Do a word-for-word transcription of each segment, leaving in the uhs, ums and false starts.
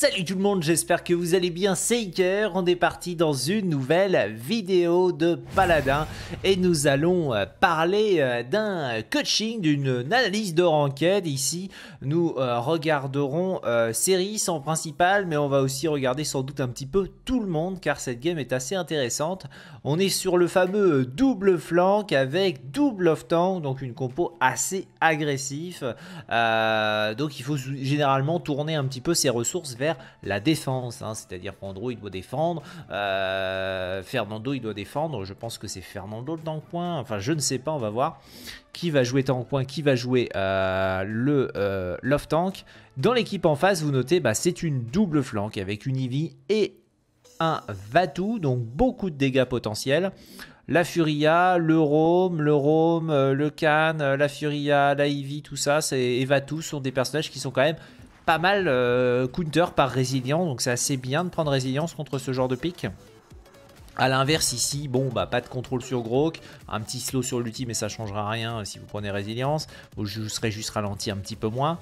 Salut tout le monde, j'espère que vous allez bien, c'est Iker. On est parti dans une nouvelle vidéo de Paladin et nous allons parler d'un coaching, d'une analyse de ranked. Ici, nous euh, regarderons euh, Seris en principal, mais on va aussi regarder sans doute un petit peu tout le monde car cette game est assez intéressante. On est sur le fameux double flank avec double off tank, donc une compo assez agressive. Euh, donc il faut généralement tourner un petit peu ses ressources vers la défense, hein, c'est-à-dire qu'Andro il doit défendre, euh, Fernando il doit défendre, je pense que c'est Fernando dans le coin, enfin je ne sais pas, on va voir qui va jouer dans le coin, qui va jouer euh, le euh, love tank. Dans l'équipe en face, vous notez, bah, c'est une double flank avec une Ivy et un Vatou, donc beaucoup de dégâts potentiels. La Furia, le Roam, le Roam, euh, le Khan, euh, la Furia, la Ivy, tout ça, et Vatou sont des personnages qui sont quand même pas mal euh, counter par résilient, donc c'est assez bien de prendre résilience contre ce genre de pick. A l'inverse ici, bon bah pas de contrôle sur Grok, un petit slow sur l'ulti mais ça changera rien si vous prenez résilience, vous serez juste ralenti un petit peu moins.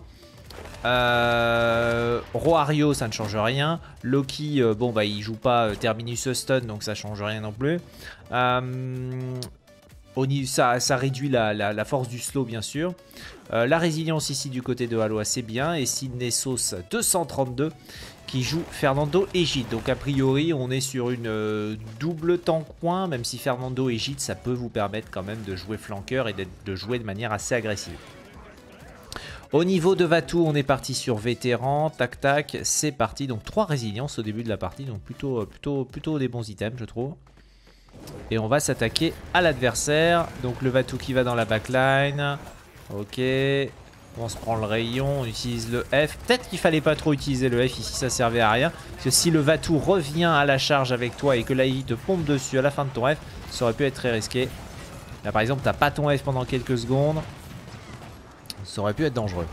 Euh, Roario ça ne change rien, Loki euh, bon bah il joue pas euh, Terminus stun donc ça change rien non plus. Euh, Ça, ça réduit la, la, la force du slow bien sûr. Euh, la résilience ici du côté de Halo c'est bien. Et Sydney Sauce deux cent trente-deux qui joue Fernando et Gide. Donc a priori on est sur une euh, double tank coin. Même si Fernando et Gide ça peut vous permettre quand même de jouer flanqueur et de jouer de manière assez agressive. Au niveau de Vatou on est parti sur vétéran. Tac tac c'est parti. Donc trois résiliences au début de la partie. Donc plutôt, plutôt, plutôt des bons items je trouve. Et on va s'attaquer à l'adversaire. Donc le Vatou qui va dans la backline. Ok. On se prend le rayon. On utilise le F. Peut-être qu'il fallait pas trop utiliser le F ici. Ça servait à rien. Parce que si le Vatou revient à la charge avec toi et que la Ivy te pompe dessus à la fin de ton F, ça aurait pu être très risqué. Là par exemple t'as pas ton F pendant quelques secondes. Ça aurait pu être dangereux.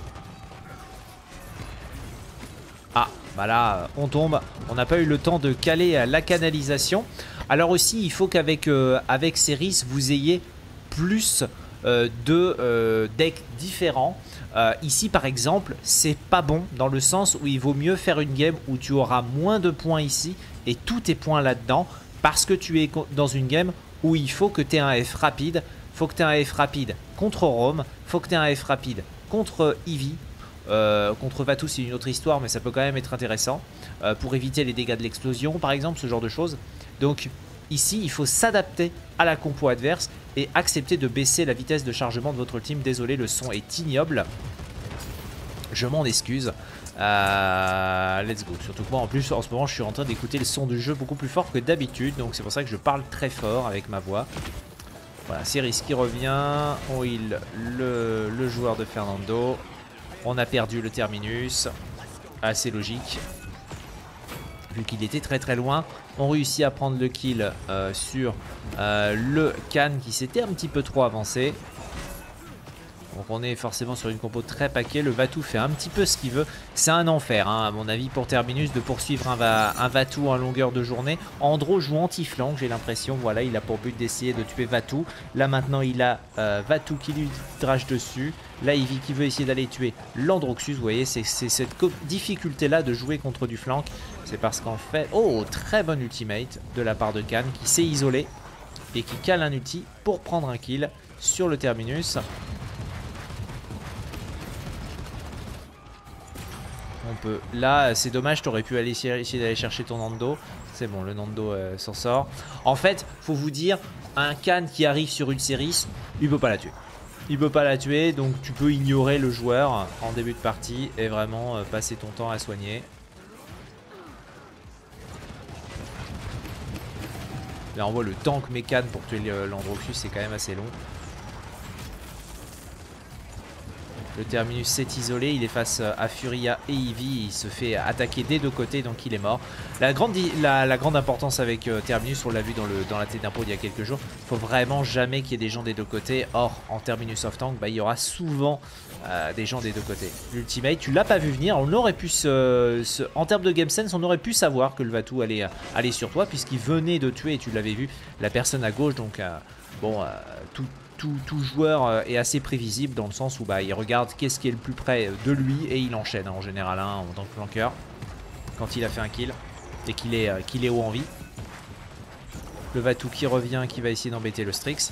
Ah. Bah là on tombe. On n'a pas eu le temps de caler la canalisation. Alors aussi, il faut qu'avec euh, avec Seris, vous ayez plus euh, de euh, decks différents. Euh, ici, par exemple, c'est pas bon dans le sens où il vaut mieux faire une game où tu auras moins de points ici et tous tes points là-dedans parce que tu es dans une game où il faut que tu aies un F rapide. Il faut que tu aies un F rapide contre Rome. Il faut que tu aies un F rapide contre Ivy. Euh, contre Vatou c'est une autre histoire mais ça peut quand même être intéressant euh, pour éviter les dégâts de l'explosion par exemple, ce genre de choses. Donc ici il faut s'adapter à la compo adverse et accepter de baisser la vitesse de chargement de votre team. Désolé le son est ignoble, je m'en excuse. euh, Let's go. Surtout que moi en plus en ce moment je suis en train d'écouter le son du jeu beaucoup plus fort que d'habitude, donc c'est pour ça que je parle très fort avec ma voix. Voilà, Seris qui revient, on heal le, le joueur de Fernando. On a perdu le terminus, assez logique, vu qu'il était très très loin. On réussit à prendre le kill euh, sur euh, le Khan qui s'était un petit peu trop avancé. Donc on est forcément sur une compo très paquet. Le Vatou fait un petit peu ce qu'il veut. C'est un enfer hein, à mon avis pour Terminus de poursuivre un, va un Vatou en longueur de journée. Andro joue anti-flank j'ai l'impression. Voilà, il a pour but d'essayer de tuer Vatou. Là maintenant il a euh, Vatou qui lui drache dessus. Là Ivy qui veut essayer d'aller tuer l'Androxus. Vous voyez c'est cette difficulté là de jouer contre du flank. C'est parce qu'en fait... Oh, très bon ultimate de la part de Khan qui s'est isolé et qui cale un ulti pour prendre un kill sur le Terminus. On peut. Là, c'est dommage, tu aurais pu aller essayer d'aller chercher ton Nando. C'est bon, le Nando euh, s'en sort. En fait, faut vous dire, un Khan qui arrive sur une Seris, il peut pas la tuer. Il peut pas la tuer, donc tu peux ignorer le joueur en début de partie et vraiment euh, passer ton temps à soigner. Là, on voit le tank mécan pour tuer l'Androxus, c'est quand même assez long. Le Terminus s'est isolé, il est face à Furia et Ivy, il se fait attaquer des deux côtés donc il est mort. La grande, la, la grande importance avec euh, Terminus, on l'a vu dans, le, dans la tête d'impôt il y a quelques jours, il faut vraiment jamais qu'il y ait des gens des deux côtés. Or en Terminus of Tank, bah, il y aura souvent euh, des gens des deux côtés. L'ultimate, tu l'as pas vu venir, on aurait pu se, se, en termes de game sense, on aurait pu savoir que le Vatou allait aller sur toi puisqu'il venait de tuer, et tu l'avais vu, la personne à gauche, donc euh, bon, euh, tout... Tout, tout joueur est assez prévisible dans le sens où bah, il regarde qu'est-ce qui est le plus près de lui et il enchaîne en général hein, en tant que flanqueur. quand il a fait un kill et qu'il est, euh, qu'il est haut en vie. Le Vatou qui revient, qui va essayer d'embêter le Strix.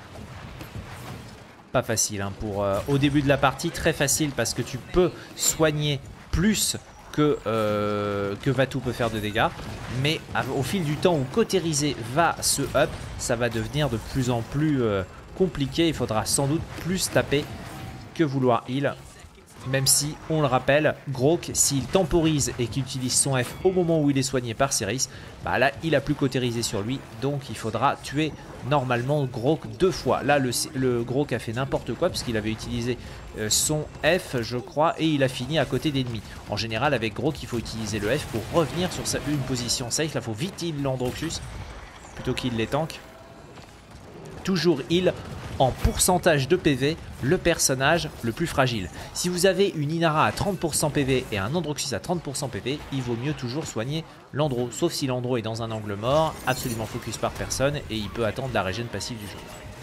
Pas facile hein, pour euh, au début de la partie, très facile parce que tu peux soigner plus que, euh, que Vatou peut faire de dégâts. Mais au fil du temps où Cauterizé va se up, ça va devenir de plus en plus euh, compliqué. Il faudra sans doute plus taper que vouloir heal. Même si, on le rappelle, Groke, s'il temporise et qu'il utilise son F au moment où il est soigné par Seris, bah là, il a plus Cauterizé sur lui. Donc, il faudra tuer normalement Groke deux fois. Là, le, le Groke a fait n'importe quoi parce qu'il avait utilisé euh, son F, je crois, et il a fini à côté d'ennemis. En général, avec Groke, il faut utiliser le F pour revenir sur sa, une position safe. Là, il faut vite heal l'Androxus plutôt qu'il les tank. Toujours heal en pourcentage de P V, le personnage le plus fragile. Si vous avez une Inara à trente pour cent P V et un Androxus à trente pour cent P V, il vaut mieux toujours soigner l'Andro. Sauf si l'Andro est dans un angle mort, absolument focus par personne et il peut attendre la régène passive du jeu.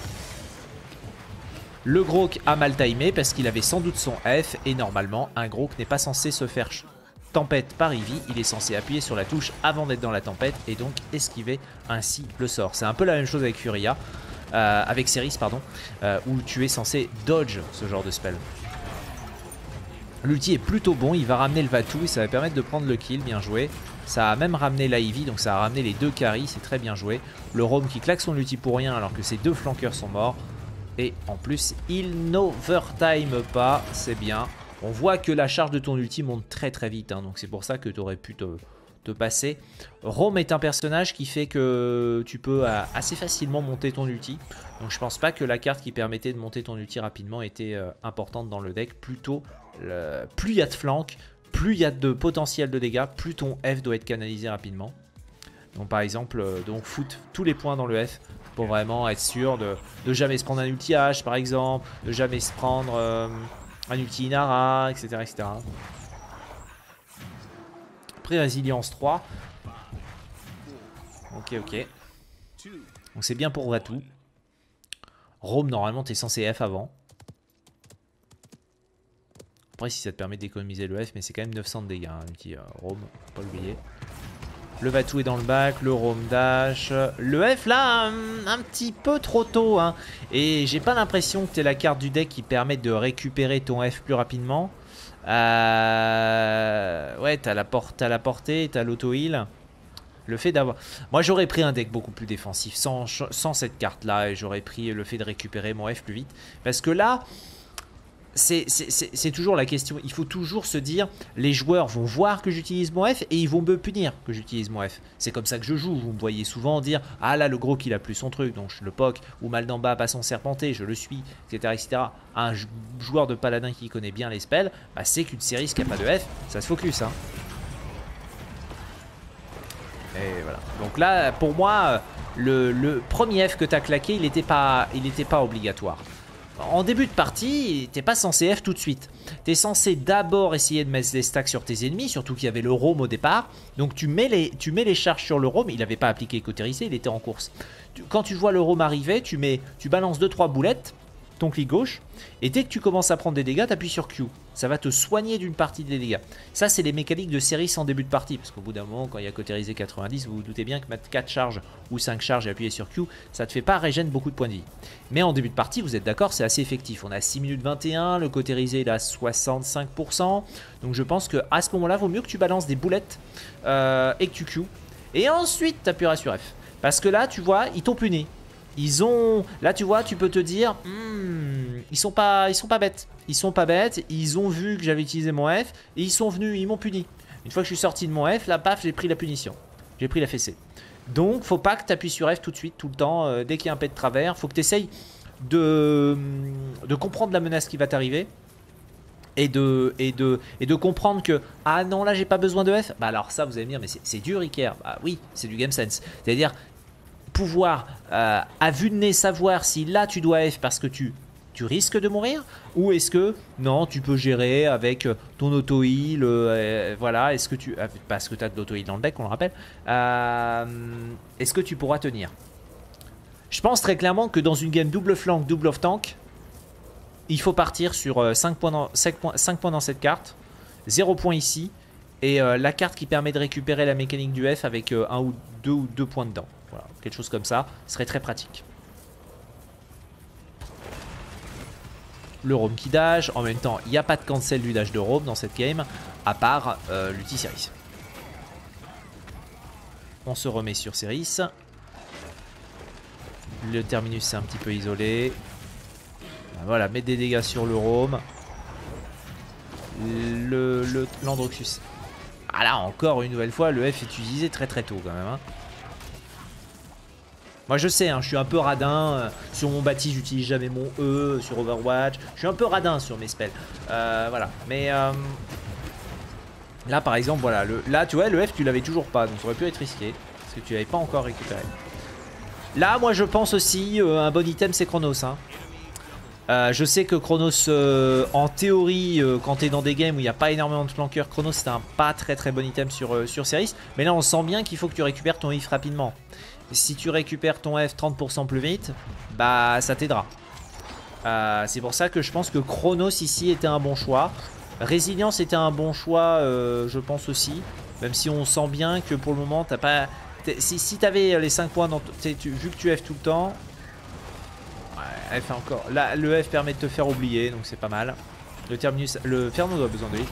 Le Groke a mal timé parce qu'il avait sans doute son F et normalement un Groke n'est pas censé se faire tempête par Eevee, il est censé appuyer sur la touche avant d'être dans la tempête et donc esquiver ainsi le sort. C'est un peu la même chose avec Furia. Euh, avec Seris pardon, euh, où tu es censé dodge ce genre de spell. L'ulti est plutôt bon, il va ramener le Vatou et ça va permettre de prendre le kill, bien joué. Ça a même ramené la Eevee, donc ça a ramené les deux carries, c'est très bien joué. Le Roam qui claque son ulti pour rien alors que ses deux flanqueurs sont morts. Et en plus, il n'overtime pas, c'est bien. On voit que la charge de ton ulti monte très très vite, hein, donc c'est pour ça que tu aurais pu te... de passer. Roam est un personnage qui fait que tu peux assez facilement monter ton ulti. Donc je pense pas que la carte qui permettait de monter ton ulti rapidement était euh, importante dans le deck. Plutôt, le, plus il y a de flanks, plus il y a de potentiel de dégâts, plus ton F doit être canalisé rapidement. Donc par exemple, euh, donc foot tous les points dans le F pour vraiment être sûr de, de jamais se prendre un ulti H par exemple, de jamais se prendre euh, un ulti Inara, et cetera et cetera. Résilience trois. Ok, ok. Donc c'est bien pour Vatou. Roam, normalement, tu es censé F avant. Après, si ça te permet d'économiser le F, mais c'est quand même neuf cents de dégâts. Hein, un petit euh, Roam, faut pas l'oublier. Le Vatou est dans le bac, le Roam dash. Le F là, un, un petit peu trop tôt. Hein. Et j'ai pas l'impression que tu es la carte du deck qui permet de récupérer ton F plus rapidement. Euh... Ouais, t'as la, por t'as la portée, t'as l'auto-heal. Le fait d'avoir... Moi, j'aurais pris un deck beaucoup plus défensif sans, sans cette carte-là. Et j'aurais pris le fait de récupérer mon F plus vite. Parce que là, c'est toujours la question. Il faut toujours se dire, les joueurs vont voir que j'utilise mon F et ils vont me punir que j'utilise mon F. C'est comme ça que je joue. Vous me voyez souvent dire, ah là, le gros qu'il a plus son truc, donc je le poke. Ou mal d'en bas, pas son serpenté, je le suis, et cetera et cetera. Un joueur de paladin qui connaît bien les spells, bah, c'est qu'une série qui n'a pas de F, ça se focus. Hein. Et voilà. Donc là, pour moi, le, le premier F que tu as claqué, il n'était pas, il n'était pas obligatoire. En début de partie, t'es pas censé F tout de suite. T'es censé d'abord essayer de mettre des stacks sur tes ennemis, surtout qu'il y avait le roam au départ. Donc tu mets les, tu mets les charges sur le roam. Il n'avait pas appliqué Cauterizé, il était en course. Tu, quand tu vois le roam arriver, tu, mets, tu balances deux trois boulettes, ton clic gauche, et dès que tu commences à prendre des dégâts, tu appuies sur Q. Ça va te soigner d'une partie des dégâts. Ça, c'est les mécaniques de Seris en début de partie, parce qu'au bout d'un moment, quand il y a Cauterizé quatre-vingt-dix, vous vous doutez bien que mettre quatre charges ou cinq charges et appuyer sur Q, ça te fait pas régène beaucoup de points de vie. Mais en début de partie, vous êtes d'accord, c'est assez effectif. On a six minutes vingt et un, le Cauterizé il a soixante-cinq pour cent. Donc je pense qu'à ce moment-là, il vaut mieux que tu balances des boulettes euh, et que tu Q. Et ensuite, tu appuieras sur F. Parce que là, tu vois, ils t'ont puni. Ils ont... Là, tu vois, tu peux te dire... Hmm, ils sont pas, ils sont pas bêtes. Ils sont pas bêtes. Ils ont vu que j'avais utilisé mon F. Et ils sont venus, ils m'ont puni. Une fois que je suis sorti de mon F, là, paf, j'ai pris la punition. J'ai pris la fessée. Donc, faut pas que tu appuies sur F tout de suite, tout le temps. Euh, dès qu'il y a un pet de travers, faut que tu essayes de, de comprendre la menace qui va t'arriver. Et de, et, de, et de comprendre que, ah non, là, j'ai pas besoin de F. Bah alors ça, vous allez me dire, mais c'est dur, Iker. Bah oui, c'est du game sense. C'est-à-dire... pouvoir euh, à vue de nez savoir si là tu dois F parce que tu, tu risques de mourir ou est-ce que non tu peux gérer avec ton auto heal euh, voilà, est-ce que tu parce que tu as de l'auto heal dans le deck on le rappelle, euh, est-ce que tu pourras tenir? Je pense très clairement que dans une game double flank double off tank il faut partir sur cinq points dans, cinq points, cinq points dans cette carte, zéro points ici Et euh, la carte qui permet de récupérer la mécanique du F avec euh, un ou deux ou deux points dedans. Voilà, quelque chose comme ça, serait très pratique. Le roam qui dash, en même temps il n'y a pas de cancel du dash de roam dans cette game, à part euh, l'ulti Seris. On se remet sur Seris. Le terminus c'est un petit peu isolé. Voilà, mettre des dégâts sur le roam. Le, le, l'Androxus. Ah là encore une nouvelle fois, le F est utilisé très très tôt quand même. Hein. Moi je sais, hein, je suis un peu radin. Euh, sur mon bâti, j'utilise jamais mon E. Sur Overwatch, je suis un peu radin sur mes spells. Euh, voilà, mais euh, là par exemple, voilà, le, là tu vois, le F tu l'avais toujours pas, donc ça aurait pu être risqué parce que tu l'avais pas encore récupéré. Là, moi je pense aussi euh, un bon item, c'est Chronos. Hein. Euh, je sais que Chronos, euh, en théorie, euh, quand tu es dans des games où il n'y a pas énormément de flanqueurs, Chronos c'est un pas très très bon item sur, euh, sur Seris. Mais là on sent bien qu'il faut que tu récupères ton If rapidement. Si tu récupères ton F trente pour cent plus vite, bah ça t'aidera. Euh, c'est pour ça que je pense que Chronos ici était un bon choix. Résilience était un bon choix, euh, je pense aussi. Même si on sent bien que pour le moment, t'as pas... Si, si t'avais les cinq points, dans tu, vu que tu F tout le temps... Ouais, F encore. Là, le F permet de te faire oublier, donc c'est pas mal. Le terminus... Le Fernando a besoin de lui.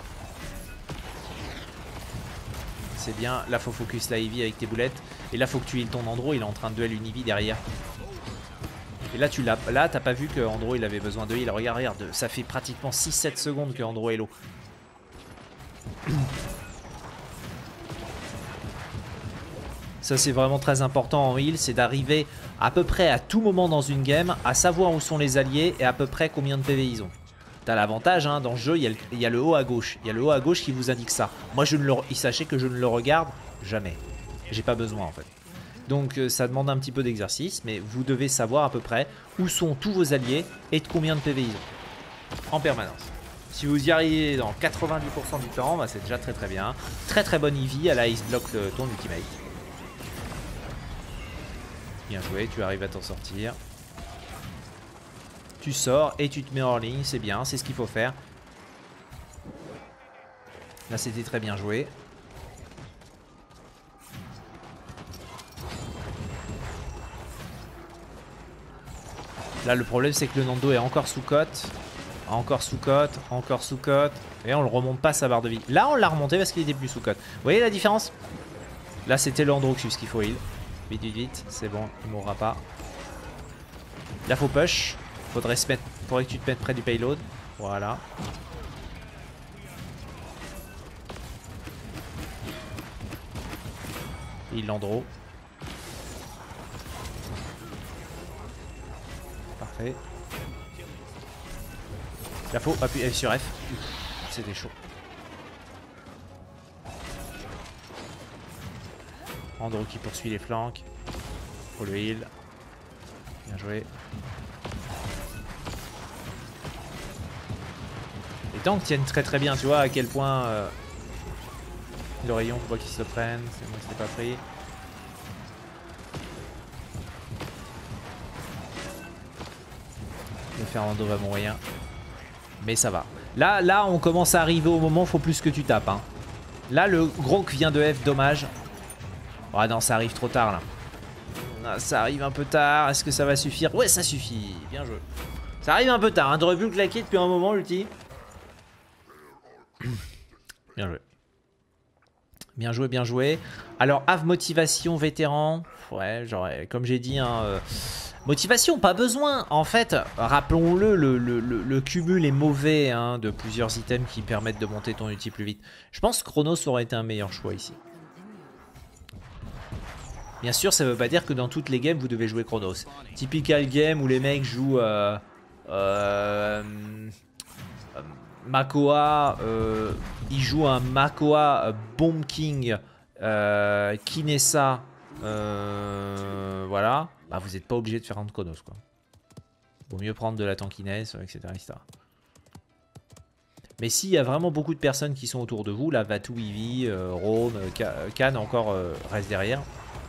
C'est bien. Là, faut focus la Ivy avec tes boulettes. Et là, faut que tu heal ton Andro. Il est en train de duel une Ivy derrière. Et là, tu l'as. Là, t'as pas vu que Andro il avait besoin de heal. Regarde, regarde. Ça fait pratiquement six sept secondes que Andro est low. Ça, c'est vraiment très important en heal. C'est d'arriver à peu près à tout moment dans une game à savoir où sont les alliés et à peu près combien de P V ils ont. T'as l'avantage, hein, dans le jeu, il y, a le, il y a le haut à gauche. Il y a le haut à gauche qui vous indique ça. Moi, je ne le, sachez que je ne le regarde jamais. J'ai pas besoin, en fait. Donc, euh, ça demande un petit peu d'exercice, mais vous devez savoir à peu près où sont tous vos alliés et de combien de P V ils ont. En permanence. Si vous y arrivez dans quatre-vingt-dix pour cent du temps, bah, c'est déjà très très bien. Très très bonne Eevee, elle a Ice Block le, ton ultimate. Bien joué, tu arrives à t'en sortir. Tu sors et tu te mets hors ligne, c'est bien, c'est ce qu'il faut faire. Là c'était très bien joué. Là le problème c'est que le Nando est encore sous cote. Encore sous cote, encore sous cote. Et on le remonte pas sa barre de vie. Là on l'a remonté parce qu'il était plus sous cote. Vous voyez la différence? Là c'était l'Androxus qu'il faut heal. Vite vite vite, c'est bon, il mourra pas. Là faut push. Faudrait, se mettre, faudrait que tu te mettes près du payload. Voilà. Il l'endro. Parfait. Là faut appuyer sur F. C'était chaud. Andro qui poursuit les flancs. Faut le heal. Bien joué. Les tanks tiennent très très bien, tu vois à quel point euh, le rayon, faut pas qu'ils se prennent, c'est moi qui l'ai pas pris. Le Fernando va mourir. Mais ça va. Là, là on commence à arriver au moment, faut plus que tu tapes. Hein. Là le Gronk vient de F, dommage. Ah oh non, ça arrive trop tard là. Ah, ça arrive un peu tard, est-ce que ça va suffire? Ouais, ça suffit, bien joué. Ça arrive un peu tard, hein. T'aurais pu le claquer depuis un moment l'ulti. Bien joué. Bien joué, bien joué. Alors, Have motivation vétéran. Ouais, genre, comme j'ai dit, hein, euh, motivation, pas besoin. En fait, rappelons-le, le, le, le, le cumul est mauvais hein, de plusieurs items qui permettent de monter ton ulti plus vite. Je pense que Chronos aurait été un meilleur choix ici. Bien sûr, ça veut pas dire que dans toutes les games, vous devez jouer Chronos. Typical game où les mecs jouent... Euh, euh, Makoa, euh, il joue un Makoa euh, Bomb King euh, Kinessa, euh, voilà, bah vous n'êtes pas obligé de faire un de Chronos quoi. Vaut mieux prendre de la tankiness, et cetera, et cetera. Mais s'il y a vraiment beaucoup de personnes qui sont autour de vous, là, Vatou, Ivy, euh, Rome, Khan encore euh, reste derrière.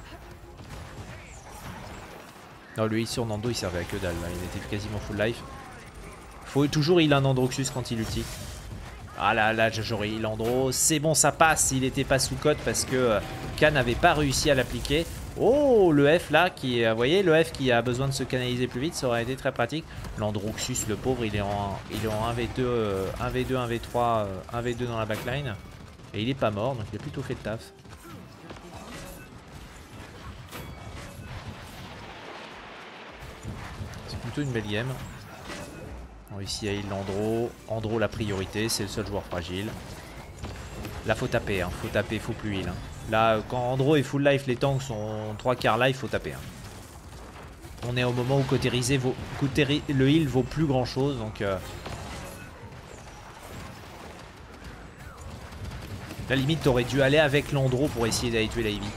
Non, lui sur Nando il servait à que dalle, là. Il était quasiment full life. Faut toujours heal un Androxus quand il ulti. Ah là là, j'aurais Landro. C'est bon, ça passe. Il n'était pas sous cote parce que euh, Khan n'avait pas réussi à l'appliquer. Oh, le F là, qui, vous voyez, le F qui a besoin de se canaliser plus vite, ça aurait été très pratique. Landroxus, le pauvre, il est en, il est en un v deux, euh, un v deux, un v trois, euh, un v deux dans la backline. Et il est pas mort, donc il a plutôt fait le taf. C'est plutôt une belle game. On ici à heal Landro. Andro la priorité, c'est le seul joueur fragile. Là faut taper, hein. Faut taper, faut plus heal. Hein. Là quand Andro est full life, les tanks sont trois quarts life, faut taper. Hein. On est au moment où cautérisé vaut, cautéri, le heal vaut plus grand chose, donc... Euh, la limite t'aurais dû aller avec Landro pour essayer d'aller tuer la Ivy.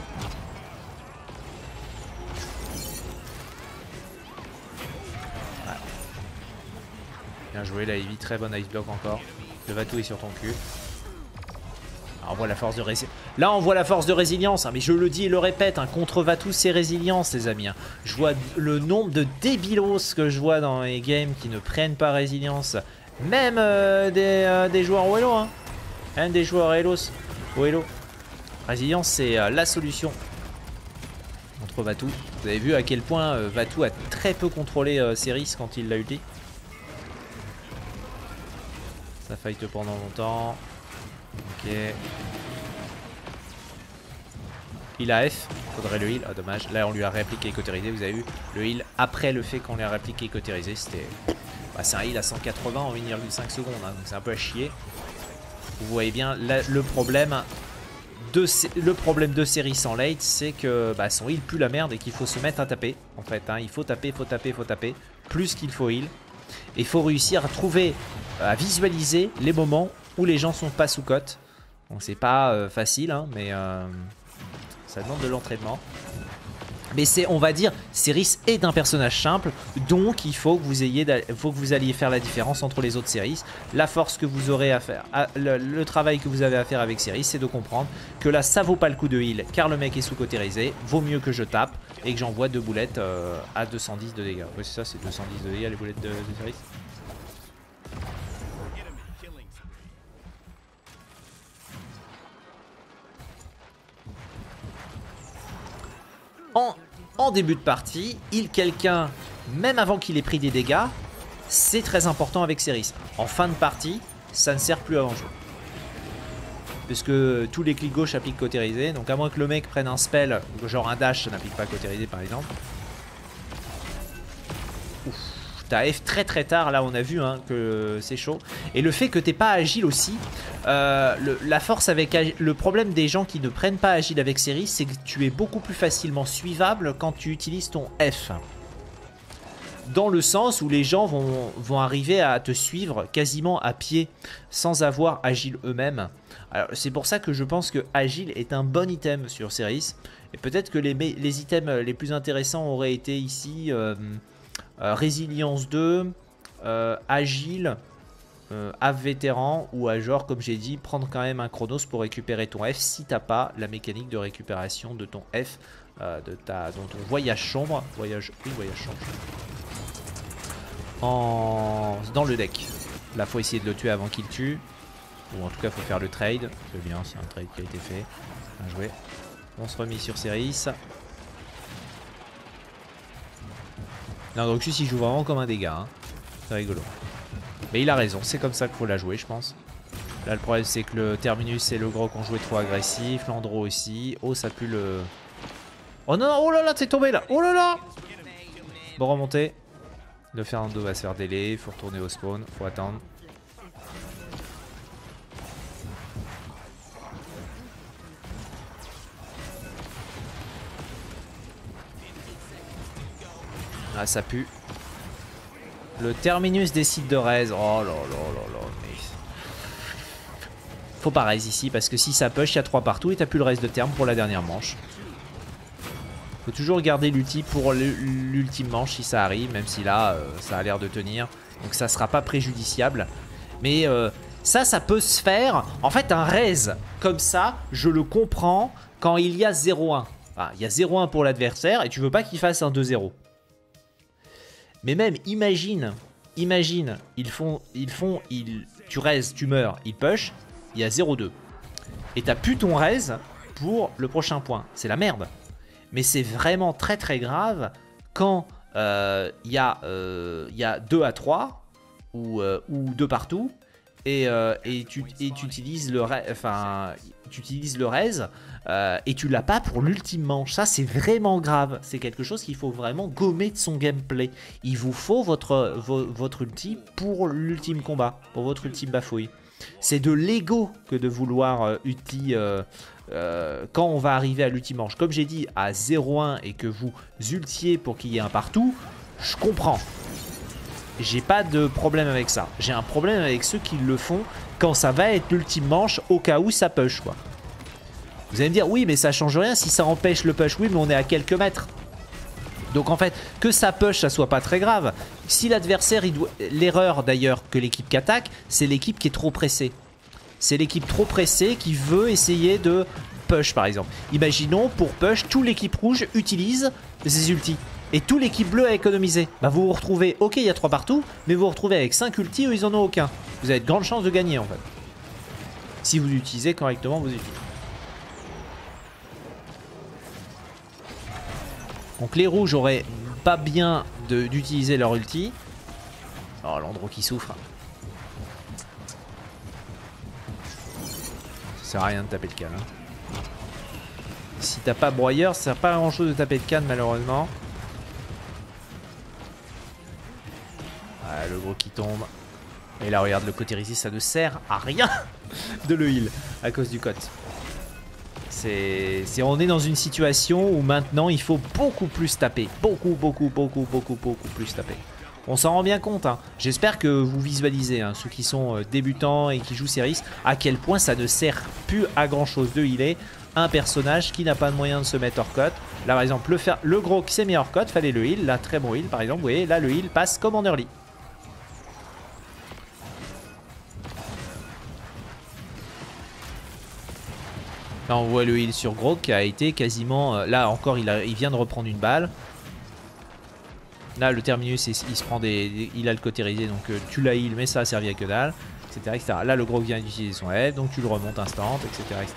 Bien joué la Ivy, très bonne ice block encore. Le Vatou est sur ton cul. Ah, on voit la force de résilience. Là on voit la force de résilience, hein, mais je le dis et le répète, hein, contre Vatou c'est résilience les amis. Hein. Je vois le nombre de débilos que je vois dans les games qui ne prennent pas résilience. Même euh, des, euh, des joueurs O L O. Hein. Même des joueurs Elos. O L O. Résilience c'est euh, la solution contre Vatou. Vous avez vu à quel point euh, Vatou a très peu contrôlé euh, Seris quand il l'a ulti. Ça fight pendant longtemps. Ok. Il a F. Faudrait le heal. Ah dommage. Là on lui a réappliqué cautérisé. Vous avez vu le heal après le fait qu'on lui a réappliqué cautérisé. C'était... Bah, c'est un heal à cent quatre-vingts en une virgule cinq secondes. Hein, donc c'est un peu à chier. Vous voyez bien là, le problème de le problème de Seris en late, c'est que bah, son heal pue la merde et qu'il faut se mettre à taper. En fait, hein, il faut taper, faut taper, faut taper. Plus qu'il faut heal. Et il faut réussir à trouver, à visualiser les moments où les gens sont pas sous cote. Donc c'est pas euh, facile, hein, mais euh, ça demande de l'entraînement. Mais c'est, on va dire, Seris est un personnage simple, donc il faut que vous ayez, faut que vous alliez faire la différence entre les autres Seris. La force que vous aurez à faire, le, le travail que vous avez à faire avec Seris, c'est de comprendre que là, ça vaut pas le coup de heal, car le mec est sous-cautérisé. Vaut mieux que je tape et que j'envoie deux boulettes euh, à deux cent dix de dégâts. Oui, c'est ça, c'est deux cent dix de dégâts les boulettes de, de Seris. En, en début de partie, il quelqu'un, même avant qu'il ait pris des dégâts, c'est très important avec Seris. En fin de partie, ça ne sert plus à grand chose. Puisque tous les clics gauche appliquent cautérisé. Donc à moins que le mec prenne un spell, genre un dash, ça n'applique pas cautérisé par exemple. Ouf, t'as F très très tard, là on a vu hein, que c'est chaud. Et le fait que t'es pas agile aussi, euh, le, la force avec le problème des gens qui ne prennent pas agile avec Seris, c'est que tu es beaucoup plus facilement suivable quand tu utilises ton F. Dans le sens où les gens vont, vont arriver à te suivre quasiment à pied sans avoir agile eux-mêmes. Alors c'est pour ça que je pense que agile est un bon item sur Seris. Et peut-être que les, les items les plus intéressants auraient été ici euh, euh, résilience deux, euh, agile, euh, Ave vétéran ou à genre comme j'ai dit prendre quand même un chronos pour récupérer ton F si t'as pas la mécanique de récupération de ton F, euh, de ta, dans ton voyage sombre. Voyage, oui, voyage sombre. En... Dans le deck. Là faut essayer de le tuer avant qu'il tue. Ou en tout cas faut faire le trade. C'est bien, c'est un trade qui a été fait. Bien joué. On se remet sur Seris. Non donc celui-ci joue vraiment comme un dégât. Hein. C'est rigolo. Mais il a raison, c'est comme ça qu'il faut la jouer je pense. Là le problème c'est que le Terminus et le Grok ont joué trop agressif. Landro aussi. Oh ça pue le... Oh non, oh là là t'es tombé là. Oh là là. Bon remonter. Le Fernando va se faire délai, il faut retourner au spawn, faut attendre. Ah ça pue. Le Terminus décide de raise. Oh là là là là mais... Faut pas raise ici parce que si ça push, il y a trois partout et t'as plus le raise de terme pour la dernière manche. Faut toujours garder l'ulti pour l'ultime manche si ça arrive, même si là euh, ça a l'air de tenir. Donc ça sera pas préjudiciable. Mais euh, ça, ça peut se faire. En fait un raise comme ça, je le comprends quand il y a zéro un. Enfin, il y a zéro un pour l'adversaire et tu veux pas qu'il fasse un deux zéro. Mais même imagine imagine, ils font, ils font, ils, tu raises, tu meurs, ils push, il y a zéro deux. Et t'as plus ton raise pour le prochain point. C'est la merde. Mais c'est vraiment très très grave quand il euh, y, euh, y a deux à trois ou, euh, ou deux partout et, euh, et tu et tu utilises le, enfin, tu utilises le raise euh, et tu l'as pas pour l'ultime manche. Ça, c'est vraiment grave. C'est quelque chose qu'il faut vraiment gommer de son gameplay. Il vous faut votre, vo, votre ulti pour l'ultime combat, pour votre ultime bafouille. C'est de l'ego que de vouloir euh, ulti euh, euh, quand on va arriver à l'ultime manche. Comme j'ai dit, à zéro un et que vous ultiez pour qu'il y ait un partout, je comprends. J'ai pas de problème avec ça. J'ai un problème avec ceux qui le font quand ça va être l'ultime manche au cas où ça push, quoi. Vous allez me dire, oui, mais ça change rien si ça empêche le push. Oui, mais on est à quelques mètres. Donc en fait, que ça push, ça soit pas très grave. Si l'adversaire, doit... l'erreur d'ailleurs que l'équipe qui attaque, c'est l'équipe qui est trop pressée. C'est l'équipe trop pressée qui veut essayer de push par exemple. Imaginons pour push, toute l'équipe rouge utilise ses ultis. Et toute l'équipe bleue a économisé. Bah vous vous retrouvez, ok il y a trois partout, mais vous vous retrouvez avec cinq ultis où ils en ont aucun. Vous avez de grandes chances de gagner en fait. Si vous utilisez correctement vos ultis. Donc les rouges auraient pas bien d'utiliser leur ulti. Oh, l'Andro qui souffre. Ça sert à rien de taper le can. Hein. Si t'as pas broyeur, ça sert pas à grand chose de taper le can malheureusement. Ah, le gros qui tombe. Et là regarde le côté ici, ça ne sert à rien de le heal à cause du cote. C'est, c'est, on est dans une situation où maintenant il faut beaucoup plus taper. Beaucoup, beaucoup, beaucoup, beaucoup, beaucoup plus taper. On s'en rend bien compte. Hein. J'espère que vous visualisez, hein, ceux qui sont euh, débutants et qui jouent Seris, à quel point ça ne sert plus à grand chose de healer un personnage qui n'a pas de moyen de se mettre hors cote. Là par exemple, le, fer, le gros qui s'est mis hors cote, fallait le heal. Là, très bon heal par exemple. Vous voyez, là le heal passe comme en early. Là on voit le heal sur Grog qui a été quasiment... Euh, là encore il, a, il vient de reprendre une balle. Là le terminus il, il se prend des, des... Il a le cautérisé donc euh, tu l'as heal mais ça a servi à que dalle. Etc, etc. Là le Grog vient d'utiliser son head donc tu le remontes instant. Etc, etc.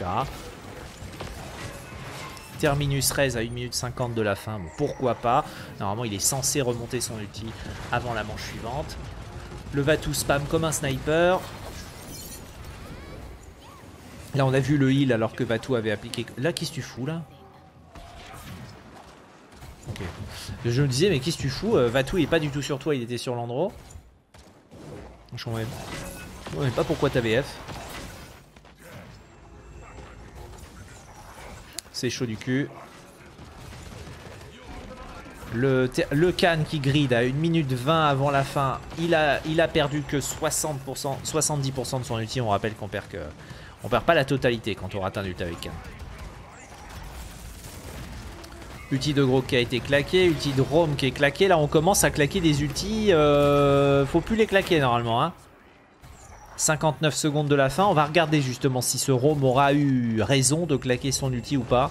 Terminus raise à une minute cinquante de la fin. Bon, pourquoi pas. Normalement il est censé remonter son ulti avant la manche suivante. Le Vatou spam comme un sniper. Là on a vu le heal alors que Vatou avait appliqué... Là qu'est-ce que tu fous là? Ok. Je me disais mais qu'est-ce que tu fous? euh, Vatou il est pas du tout sur toi, il était sur l'Andro. Je comprends même pas pourquoi t'as V F. C'est chaud du cul. Le, le Khan qui grid à une minute vingt avant la fin. Il a, il a perdu que soixante pour cent, soixante-dix pour cent de son ulti. On rappelle qu'on perd que... On perd pas la totalité quand on rate un ulti avec Khan. Ulti de Grog qui a été claqué, ulti de Rome qui est claqué. Là on commence à claquer des ultis. Euh, faut plus les claquer normalement. Hein. cinquante-neuf secondes de la fin. On va regarder justement si ce Rome aura eu raison de claquer son ulti ou pas.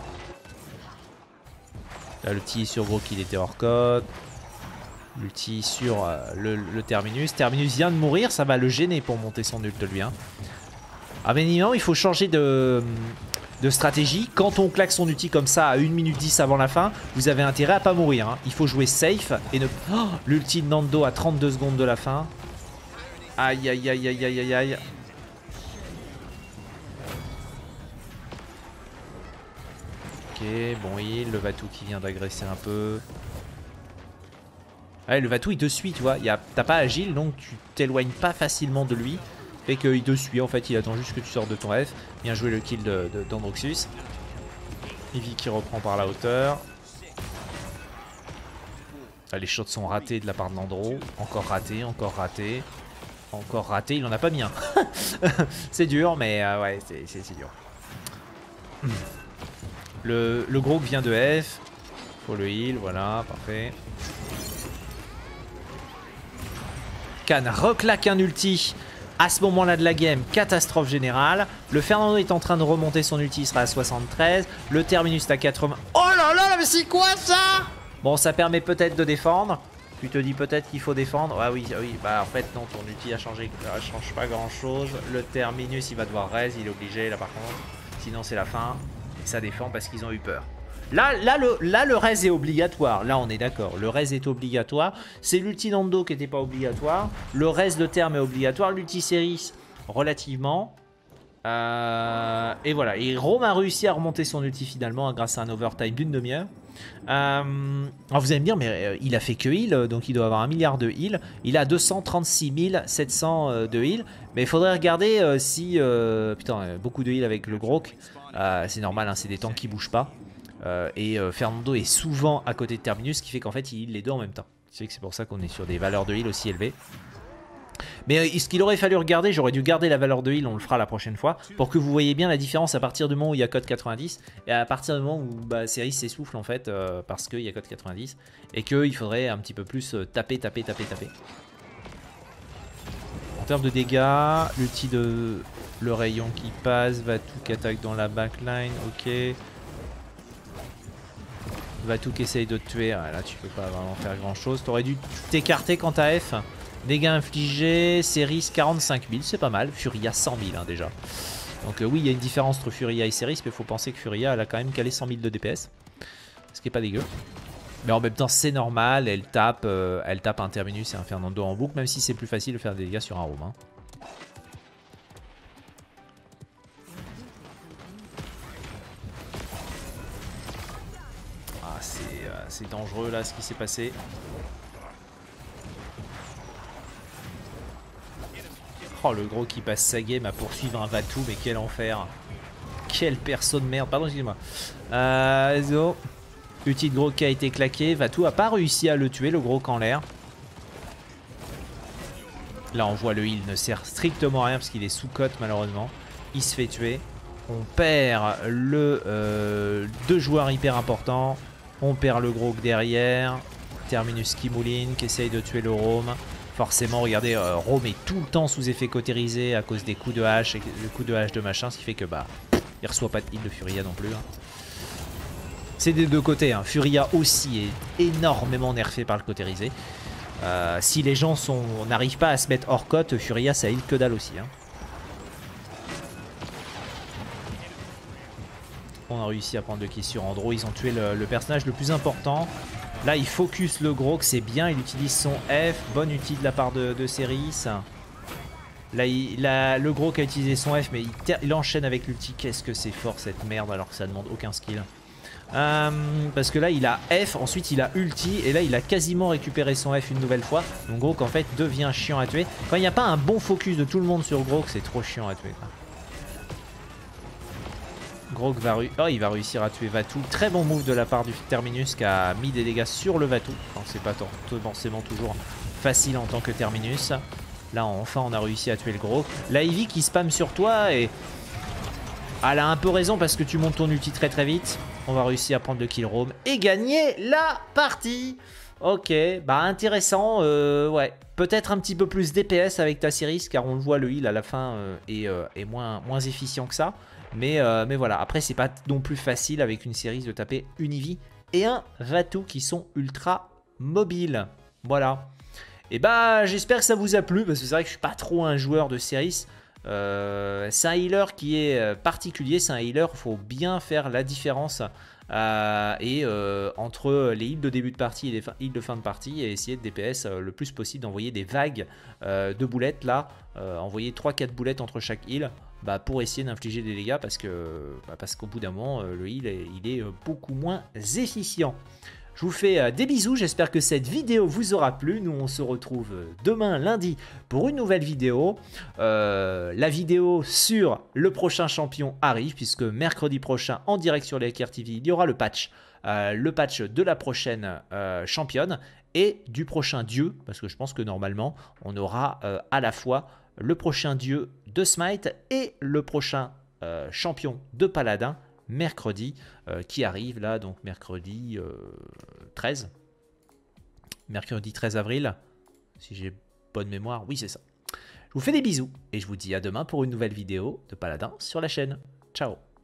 Là l'ulti sur Grog il était hors code. L'ulti sur euh, le, le Terminus. Terminus vient de mourir, ça va le gêner pour monter son ult lui. Hein. Ah mais non, il faut changer de, de stratégie. Quand on claque son ulti comme ça à une minute dix avant la fin, vous avez intérêt à pas mourir. Hein. Il faut jouer safe et ne... Oh, l'ulti de Nando à trente-deux secondes de la fin. Aïe aïe aïe aïe aïe aïe aïe. Ok, bon heal, le Vatou qui vient d'agresser un peu. Ouais, le Vatou il te suit, tu vois. T'as pas agile donc tu t'éloignes pas facilement de lui. Fait qu'il te suit en fait, il attend juste que tu sors de ton F. Bien joué le kill d'Androxus. De, Eevee qui reprend par la hauteur. Ah, les shots sont ratés de la part de Nandro. Encore raté, encore raté. Encore raté, il en a pas mis un. C'est dur, mais euh, ouais, c'est dur. Le, le Grog vient de F. Faut le heal, voilà, parfait. Khan reclaque un ulti. À ce moment-là de la game, catastrophe générale. Le Fernando est en train de remonter son ulti, il sera à soixante-treize. Le Terminus est à quatre-vingts. Oh là là, mais c'est quoi ça? Bon, ça permet peut-être de défendre. Tu te dis peut-être qu'il faut défendre. Ah oui, oui, bah en fait non, ton ulti a changé, ne change pas grand chose. Le terminus il va devoir raise, il est obligé là par contre. Sinon c'est la fin. Et ça défend parce qu'ils ont eu peur. Là, là, le, là, le raise est obligatoire. Là, on est d'accord. Le raise est obligatoire. C'est l'ulti Nando qui n'était pas obligatoire. Le raise de terme est obligatoire. L'ulti Ceris, relativement. Euh, et voilà. Et Rome a réussi à remonter son ulti finalement hein, grâce à un overtime d'une demi-heure. Euh, alors vous allez me dire, mais euh, il a fait que heal, donc il doit avoir un milliard de heal. Il a deux cent trente-six mille sept cents euh, de heal. Mais il faudrait regarder euh, si... Euh, putain, euh, beaucoup de heal avec le Grok. Euh, c'est normal, hein, c'est des tanks qui bougent pas. Euh, et euh, Fernando est souvent à côté de Terminus, ce qui fait qu'en fait il heal les deux en même temps. C'est pour ça qu'on est sur des valeurs de heal aussi élevées. Mais euh, ce qu'il aurait fallu regarder, j'aurais dû garder la valeur de heal, on le fera la prochaine fois, pour que vous voyez bien la différence à partir du moment où il y a code quatre-vingt-dix et à partir du moment où bah, Ceris s'essouffle en fait, euh, parce qu'il y a code quatre-vingt-dix et qu'il faudrait un petit peu plus euh, taper, taper, taper, taper. En termes de dégâts, l'ulti de le rayon qui passe, Vatou qui attaque dans la backline, ok. Vatou qui essaye de te tuer, ouais, là tu peux pas vraiment faire grand chose. T'aurais dû t'écarter quant à F. Dégâts infligés, Ceris quarante-cinq mille, c'est pas mal. Furia cent mille hein, déjà. Donc euh, oui, il y a une différence entre Furia et Ceris, mais il faut penser que Furia elle a quand même calé cent mille de D P S. Ce qui est pas dégueu. Mais en même temps c'est normal, elle tape, euh, elle tape un Terminus et un Fernando en boucle, même si c'est plus facile de faire des dégâts sur un Rome. Hein. Ah c'est euh, dangereux là ce qui s'est passé. Oh le gros qui passe sa game à poursuivre un Vatou, mais quel enfer. Quel perso de merde, pardon excusez-moi. Euh, zo. Ulti de gros qui a été claqué, Vatou a pas réussi à le tuer, le gros en l'air. Là on voit le heal ne sert strictement à rien parce qu'il est sous cote malheureusement. Il se fait tuer. On perd le euh, deux joueurs hyper importants. On perd le gros derrière. Terminus qui mouline, qui essaye de tuer le Rome. Forcément, regardez, euh, Rome est tout le temps sous effet cautérisé à cause des coups de hache, et le coup de hache de machin, ce qui fait que bah, il reçoit pas de heal de Furia non plus. Hein. C'est des deux côtés, hein. Furia aussi est énormément nerfé par le cautérisé. Euh, si les gens n'arrivent pas à se mettre hors cote, Furia ça heal que dalle aussi. Hein. On a réussi à prendre le kill sur Andro, ils ont tué le, le personnage le plus important. Là il focus le gros, que c'est bien, il utilise son F, bonne ulti de la part de, de Ceris. Là, il, là le gros qui a utilisé son F mais il, il enchaîne avec l'ulti, qu'est-ce que c'est fort cette merde alors que ça demande aucun skill. Euh, parce que là il a F, ensuite il a ulti et là il a quasiment récupéré son F une nouvelle fois. Donc Grok en fait devient chiant à tuer. Quand il n'y a pas un bon focus de tout le monde sur Grok, c'est trop chiant à tuer. Grok va, oh, il va réussir à tuer Vatou. Très bon move de la part du Terminus qui a mis des dégâts sur le Vatou. C'est pas forcément toujours facile en tant que Terminus. Là enfin on a réussi à tuer le Grok. La Ivy qui spam sur toi et... elle a un peu raison parce que tu montes ton ulti très très vite. On va réussir à prendre le kill Rome et gagner la partie. Ok, bah intéressant. Euh, ouais, peut-être un petit peu plus D P S avec ta Ceris car on le voit, le heal à la fin euh, est, euh, est moins, moins efficient que ça. Mais, euh, mais voilà, après c'est pas non plus facile avec une Ceris de taper une Ivy et un Vatou qui sont ultra mobiles. Voilà. Et bah j'espère que ça vous a plu parce que c'est vrai que je suis pas trop un joueur de Ceris. Euh, c'est un healer qui est particulier, c'est un healer, il faut bien faire la différence euh, et euh, entre les heals de début de partie et les heals de fin de partie et essayer de D P S euh, le plus possible, d'envoyer des vagues euh, de boulettes là, euh, envoyer trois quatre boulettes entre chaque heal bah, pour essayer d'infliger des dégâts parce que bah, parce qu'au bout d'un moment euh, le heal est, il est beaucoup moins efficient. Je vous fais des bisous, j'espère que cette vidéo vous aura plu. Nous on se retrouve demain lundi pour une nouvelle vidéo. Euh, la vidéo sur le prochain champion arrive puisque mercredi prochain en direct sur les L K R T V il y aura le patch. Euh, le patch de la prochaine euh, championne et du prochain dieu. Parce que je pense que normalement on aura euh, à la fois le prochain dieu de Smite et le prochain euh, champion de Paladin. Mercredi euh, qui arrive là, donc mercredi euh, treize. Mercredi treize avril, si j'ai bonne mémoire, oui c'est ça. Je vous fais des bisous et je vous dis à demain pour une nouvelle vidéo de Paladin sur la chaîne. Ciao.